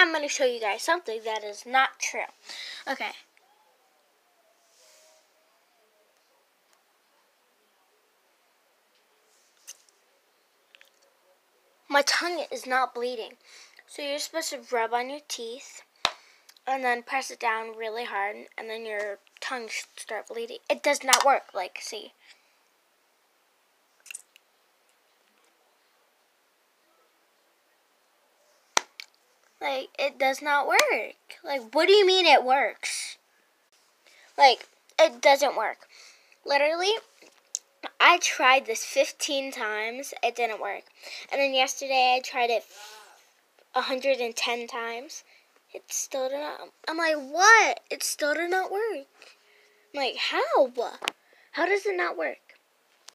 I'm going to show you guys something that is not true. Okay. My tongue is not bleeding. So you're supposed to rub on your teeth and then press it down really hard, and then your tongue should start bleeding. It does not work. Like, see. Like, it does not work. Like, what do you mean it works? Like, it doesn't work. Literally, I tried this 15 times. It didn't work. And then yesterday I tried it 110 times. It still did not. I'm like, what? It still did not work. I'm like, how? How does it not work?